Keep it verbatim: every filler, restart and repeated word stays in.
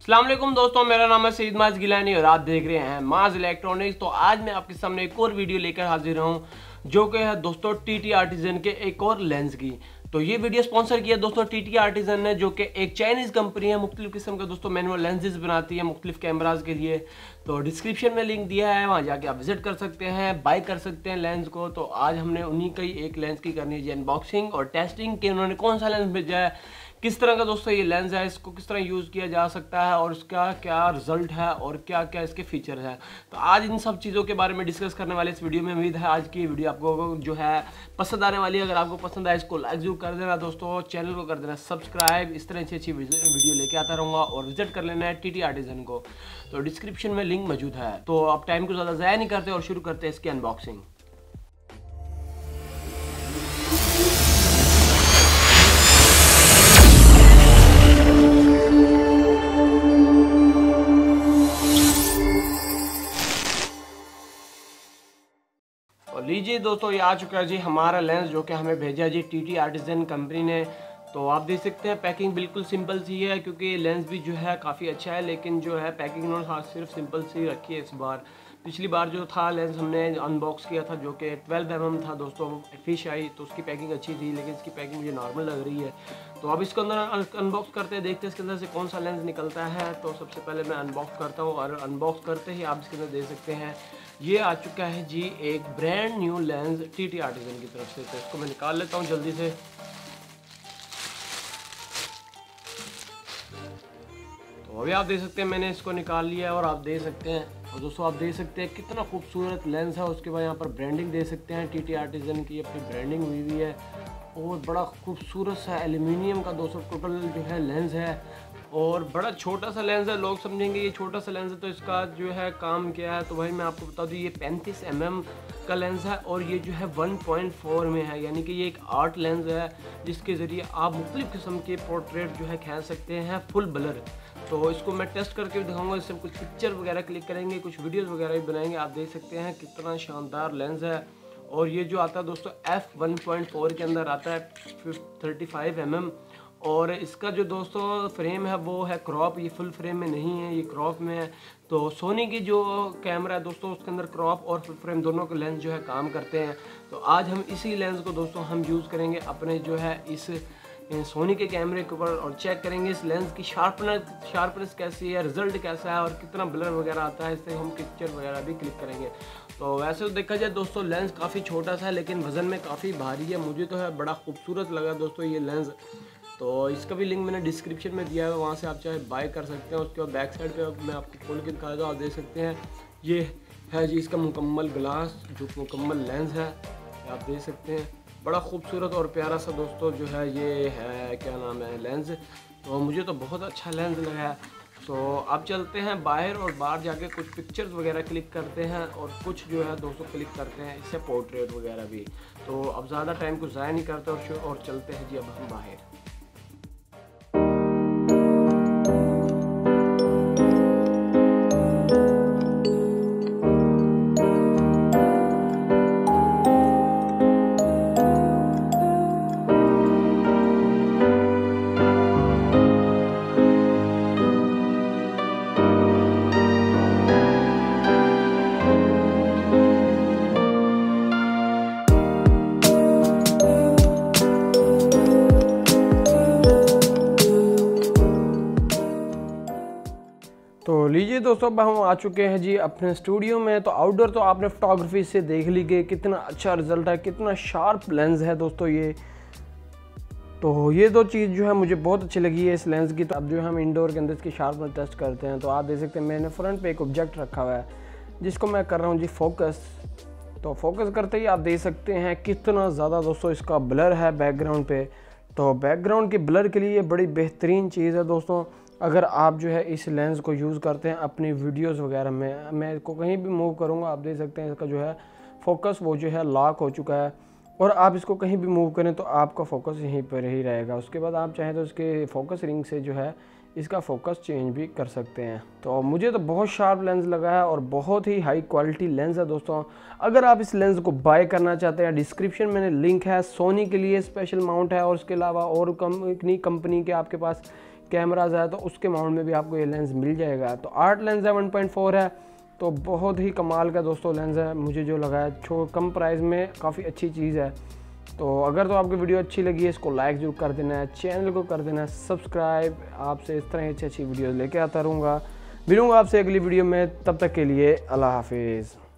अस्सलाम वालेकुम दोस्तों, मेरा नाम है सईद माज गिलानी और आप देख रहे हैं माज इलेक्ट्रॉनिक्स। तो आज मैं आपके सामने एक और वीडियो लेकर हाजिर हूँ जो कि है दोस्तों टीटी आर्टिजन के एक और लेंस की। तो ये वीडियो स्पॉन्सर किया दोस्तों टीटी आर्टिजन ने, जो कि एक चाइनीज़ कंपनी है, मुख्तलिफ किस्म के दोस्तों मैनुअल लेंसेज बनाती है मुख्तलिफ कैमराज के लिए। तो डिस्क्रिप्शन में लिंक दिया है, वहाँ जाके आप विजिट कर सकते हैं, बाय कर सकते हैं लेंस को। तो आज हमने उन्हीं का ही एक लेंस की करनी है अनबॉक्सिंग और टेस्टिंग कि उन्होंने कौन सा लेंस भेजा है, किस तरह का दोस्तों ये लेंस है, इसको किस तरह यूज़ किया जा सकता है और इसका क्या रिजल्ट है और क्या क्या इसके फीचर है। तो आज इन सब चीज़ों के बारे में डिस्कस करने वाले इस वीडियो में। उम्मीद है आज की वीडियो आपको जो है पसंद आने वाली है। अगर आपको पसंद आए इसको लाइक जरूर कर देना दोस्तों, चैनल को कर देना सब्सक्राइब। इस तरह अच्छी अच्छी वीडियो लेके आता रहूँगा और विजिट कर लेना है टीटी आर्टिजन को। तो डिस्क्रिप्शन में लिंक मौजूद है। तो आप टाइम को ज़्यादा ज़ाया नहीं करते और शुरू करते हैं इसकी अनबॉक्सिंग। लीजिए दोस्तों, ये आ चुका है जी हमारा लेंस जो कि हमें भेजा है जी टीटी आर्टिजन कंपनी ने। तो आप देख सकते हैं पैकिंग बिल्कुल सिंपल सी है, क्योंकि लेंस भी जो है काफ़ी अच्छा है, लेकिन जो है पैकिंग उन्होंने सिर्फ सिंपल सी रखी है इस बार। पिछली बार जो था लेंस हमने अनबॉक्स किया था जो कि ट्वेल्व एम एम था दोस्तों, फिश आई, तो उसकी पैकिंग अच्छी थी, लेकिन इसकी पैकिंग मुझे नॉर्मल लग रही है। तो अब इसके अंदर अनबॉक्स करते हैं, देखते हैं इसके अंदर से कौन सा लेंस निकलता है। तो सबसे पहले मैं अनबॉक्स करता हूँ और अनबॉक्स करते ही आप इसके अंदर देख सकते हैं ये आ चुका है जी एक brand new lens TT Artisan की तरफ से। तो इसको मैं निकाल लेता हूँ जल्दी से। तो अभी आप देख सकते हैं मैंने इसको निकाल लिया है और आप देख सकते हैं, और दोस्तों आप देख सकते हैं कितना खूबसूरत लेंस है। उसके बाद यहाँ पर ब्रांडिंग दे सकते हैं टीटी आर्टिजन की, अपनी ब्रांडिंग हुई हुई है और बड़ा खूबसूरत सा एल्यूमिनियम का दोस्तों टोटल जो है लेंस है और बड़ा छोटा सा लेंस है। लोग समझेंगे ये छोटा सा लेंस है तो इसका जो है काम क्या है, तो वही मैं आपको बता दूँ ये पैंतीस एम एम का लेंस है और ये जो है वन पॉइंट फोर में है, यानी कि ये एक आर्ट लेंस है जिसके ज़रिए आप मुख्तलिफ़ किस्म के पोर्ट्रेट जो है खींच सकते हैं फुल ब्लर। तो इसको मैं टेस्ट करके भी दिखाऊंगा, इससे कुछ पिक्चर वगैरह क्लिक करेंगे, कुछ वीडियोस वगैरह भी बनाएंगे। आप देख सकते हैं कितना शानदार लेंस है। और ये जो आता है दोस्तों एफ वन पॉइंट फोर के अंदर आता है थर्टी फाइव एम एम, और इसका जो दोस्तों फ्रेम है वो है क्रॉप, ये फुल फ्रेम में नहीं है, ये क्रॉप में है। तो सोनी की जो कैमरा है दोस्तों उसके अंदर क्रॉप और फुल फ्रेम दोनों के लेंस जो है काम करते हैं। तो आज हम इसी लेंस को दोस्तों हम यूज़ करेंगे अपने जो है इस सोनी के कैमरे के ऊपर और चेक करेंगे इस लेंस की शार्पनेस शार्पनेस कैसी है, रिजल्ट कैसा है और कितना ब्लर वगैरह आता है। इससे हम पिक्चर वगैरह भी क्लिक करेंगे। तो वैसे तो देखा जाए दोस्तों लेंस काफ़ी छोटा सा है, लेकिन वज़न में काफ़ी भारी है। मुझे तो है बड़ा खूबसूरत लगा दोस्तों ये लेंस। तो इसका भी लिंक मैंने डिस्क्रिप्शन में दिया है, वहाँ से आप चाहे बाय कर सकते हैं। उसके बाद बैक साइड पे मैं आपको खोल के दिखा दूँ, आप देख सकते हैं ये है जी इसका मुकम्मल ग्लास, जो मुकम्मल लेंस है, आप देख सकते हैं। बड़ा खूबसूरत और प्यारा सा दोस्तों जो है ये है, क्या नाम है, लेंस। तो मुझे तो बहुत अच्छा लेंस लगा है। तो अब चलते हैं बाहर और बाहर जाके कुछ पिक्चर्स वगैरह क्लिक करते हैं और कुछ जो है दोस्तों क्लिक करते हैं इससे पोर्ट्रेट वगैरह भी। तो अब ज़्यादा टाइम को ज़ाया नहीं करते और, और चलते हैं जी अब हम बाहर। तो लीजिए दोस्तों, अब हम आ चुके हैं जी अपने स्टूडियो में। तो आउटडोर तो आपने फोटोग्राफी से देख ली कि कितना अच्छा रिजल्ट है, कितना शार्प लेंस है दोस्तों ये। तो ये दो चीज़ जो है मुझे बहुत अच्छी लगी है इस लेंस की। तो अब जो है हम इंडोर के अंदर इसकी शार्पनेस टेस्ट करते हैं। तो आप देख सकते हैं मैंने फ्रंट पे एक ऑब्जेक्ट रखा हुआ है जिसको मैं कर रहा हूँ जी फोकस। तो फोकस करते ही आप देख सकते हैं कितना ज़्यादा दोस्तों इसका ब्लर है बैकग्राउंड पे। तो बैकग्राउंड के ब्लर के लिए ये बड़ी बेहतरीन चीज़ है दोस्तों। अगर आप जो है इस लेंस को यूज़ करते हैं अपनी वीडियोस वगैरह में, मैं इसको कहीं भी मूव करूँगा आप देख सकते हैं इसका जो है फोकस वो जो है लॉक हो चुका है, और आप इसको कहीं भी मूव करें तो आपका फोकस यहीं पर ही रहेगा। उसके बाद आप चाहें तो इसके फोकस रिंग से जो है इसका फोकस चेंज भी कर सकते हैं। तो मुझे तो बहुत शार्प लेंस लगा है और बहुत ही हाई क्वालिटी लेंस है दोस्तों। अगर आप इस लेंस को बाय करना चाहते हैं, डिस्क्रिप्शन में लिंक है। सोनी के लिए स्पेशल माउंट है और उसके अलावा और कंपनी कंपनी के आपके पास कैमराज है तो उसके माउंट में भी आपको ये लेंस मिल जाएगा। तो आर्ट लेंस है, वन पॉइंट फोर है, तो बहुत ही कमाल का दोस्तों लेंस है, मुझे जो लगा है छो कम प्राइस में काफ़ी अच्छी चीज़ है। तो अगर तो आपकी वीडियो अच्छी लगी है इसको लाइक जरूर कर देना है, चैनल को कर देना है सब्सक्राइब। आपसे इस तरह अच्छी अच्छी वीडियो लेके आता रहूँगा। मिलूँगा आपसे अगली वीडियो में, तब तक के लिए अल्लाह हाफिज़।